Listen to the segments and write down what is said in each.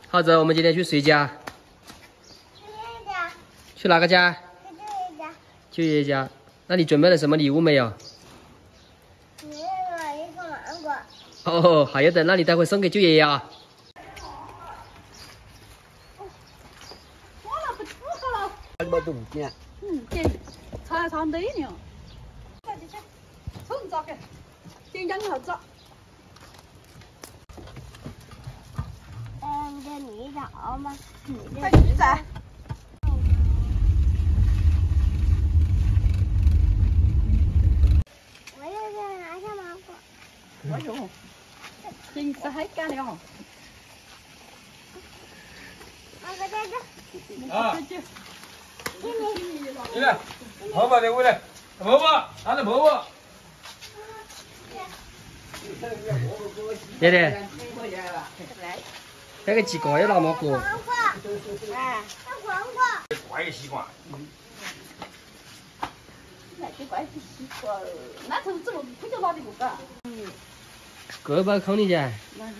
好子，我们今天去谁家？去哪个家？去爷爷家。那你准备了什么礼物没有？ 准备了一个芒果。 哦，还有的，那你待会送给舅爷爷啊。 我那不煮好了。 没动静。 这炒来炒内了。快去，瞅你咋个？这养好早。 这你找吗？ 快去噻！ 我又在拿下芒果。 哎呦，这一次还干了哈！ 芒果在这。 啊， 给你。 来，婆婆在屋里，婆婆，拿着婆婆。 爷爷，那个鸡盖有那么过？ 黄瓜。哎，那黄瓜。 怪习惯。 那这怪不习惯，那头怎么不就拿的不干？ 够不空里去？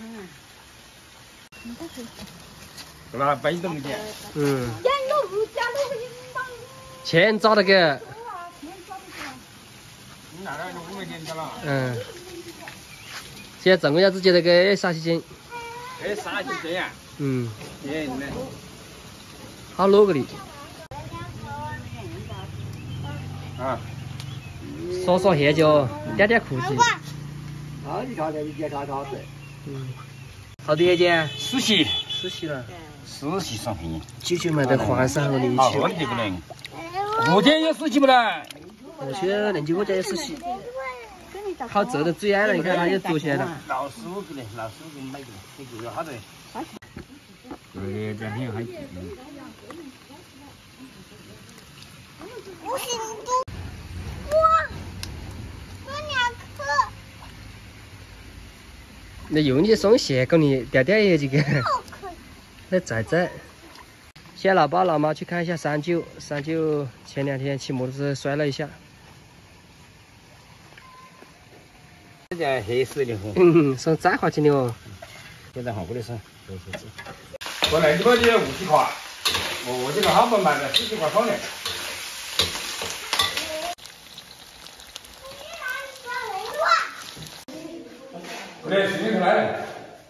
那背动一点。 嗯。 养了家都会忙。 钱找得给。 你那就5块钱的了。 嗯。现在郑公家只觉得个啥西钱？ 这啥就这样。 嗯。 对的。 好多个的。 啊。 耍耍现就掂掂裤子。 啊，你瞧这，你检查查子。 嗯。好多爷姐。 实习。 实习了。 实习上平。 舅舅们在换上我的一好， 起。 问题不能。我家有实习不能。 我去邻居我家有实习。好皱的嘴了，你看他也做起来了。 老师傅给的，老师傅给买的，这个有好多。对，这很有很。 不行，哇，这2颗。 那用你双线搞你掉掉也这个。 好可爱。 那在。先老爸老妈去看一下三舅，三舅前2天骑摩托车摔了一下。 这件黑色的货。 送再花钱的哦。 现在好不的是。过来，你把这50块，我这个好不卖的40块炒的。来，视频出来了。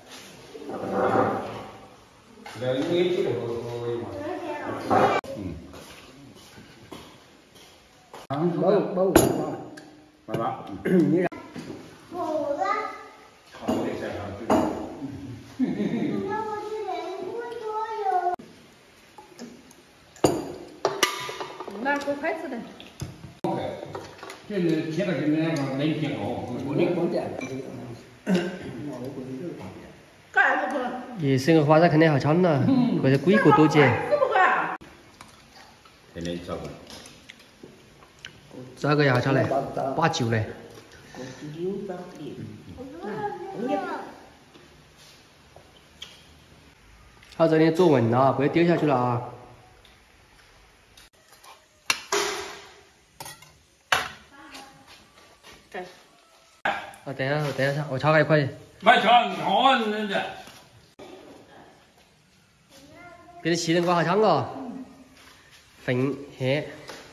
来，你也记得和冇， 爸爸。 好的。 好的，再上去。 那我去连锅桌有。 拿个筷子的。 这是切到这边那个冷皮哦， 我的光点。 干不不？ 也是个花噻，肯定好吃了，或者贵过多姐。 怎么干？ 现在找个。 这个也好吃嘞，8、9嘞。好，这里做稳了，不要丢下去了啊！啊，等一下，我炒个1块钱。 买全好人的。 别的7人瓜好香哦，粉咸。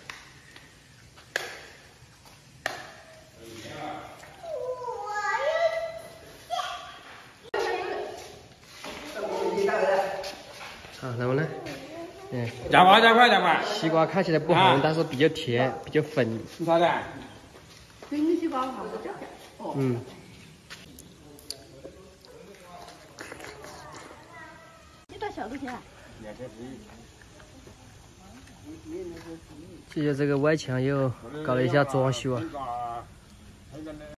好，然后呢？ 加快。 西瓜看起来不红，但是比较甜，比较粉。 啥的？ 冰西瓜好不掉。 嗯。 你到小头去啊？ 谢谢这个外墙又搞了一下装修啊。